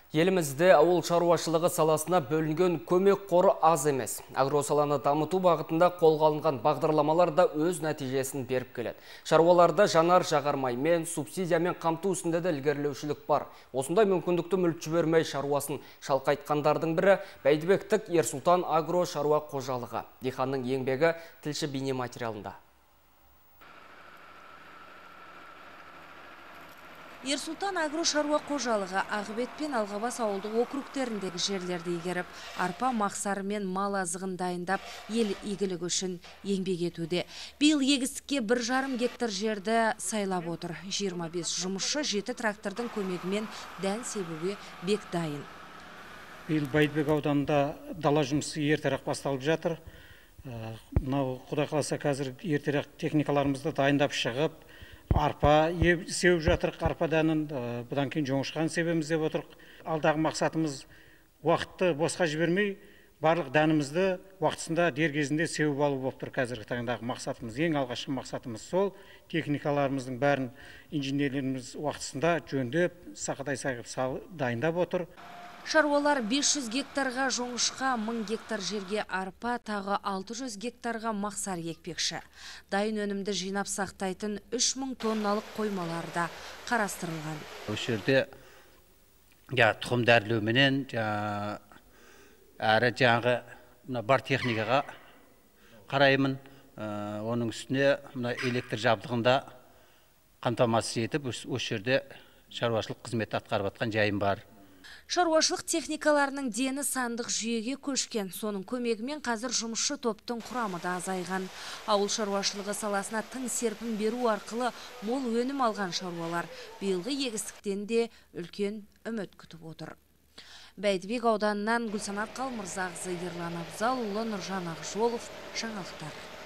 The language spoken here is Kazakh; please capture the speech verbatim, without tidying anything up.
Елімізде ауыл шаруашылығы саласына бөлінген көмек қоры аз емес. Агросаланы дамыту бағытында қолға алынған бағдарламалар да өз нәтижесін беріп келеді. Шаруаларда жанар жағармаймен, субсидиямен қамту үстінде де ілгерілеушілік бар. Осындай мүмкіндікті мүлт жібермей шаруасын шалқайтқандардың бірі Бәйдібектік Ерсултан агро шаруа қожалығы. Диханның еңбегі тілші бейне материалында. Ерсултан агро шаруа қожалығы Ағыбет пен Алғабас ауылдық округтеріндегі жерлерді игеріп, арпа мақсары мен мал азығын дайындап, ел игілігі үшін еңбек етуде. Биыл егістікке бір жарым гектар жерді сайлап отыр. жиырма бес жұмысшы жеті трактордың көмегімен дән себуге бек дайын. Биыл Бәйдібек ауданында дала жұмысы ертерек басталып жатыр. Мынау Құдай қаласа қазір ертерек техникаларымызды дайындап шығып, арпа сеуіп жатырық, арпа дәнін, бұдан кейін жоңышқан себеміз деп отырық. Алдағы мақсатымыз уақытты босқа жібермей, барлық дәнімізді уақытысында дер кезінде сеуіп алу болып тұр. Қазіргі таңдағы мақсатымыз, ең алғашқы мақсатымыз сол. Техникаларымыздың бәрін инженерлеріміз уақытысында жөндеп, сақадай сағып дайындап отыр. Шаруалар бес жүз гектарға жоңышқа, мың гектар жерге арпа, тағы алты жүз гектарға мақсар екпекші. Дайын өнімді жинап сақтайтын үш мың тонналық қоймаларда қарастырылған. Осы жерде тұқым дәрілеуменен әрі жаңағы бар техникаға қараймын. Оның үстіне электр жабдығында қамтамасыз етіп, осы жерде шаруашылық қызметті атқарып жатқан жайым бар. Шаруашылық техникаларының дені сандық жүйеге көшкен. Соның көмегімен қазір жұмысшы топтың құрамы да азайған. Ауыл шаруашылығы саласына тың серпін беру арқылы мол өнім алған шаруалар биылғы егістіктен де үлкен үміт күтіп отыр. Бәйдібек ауданынан Гүлсанат Қалмырзақызы, Ерлан Абзалұлы, Нұржан Ақжолов, жаңалықтар.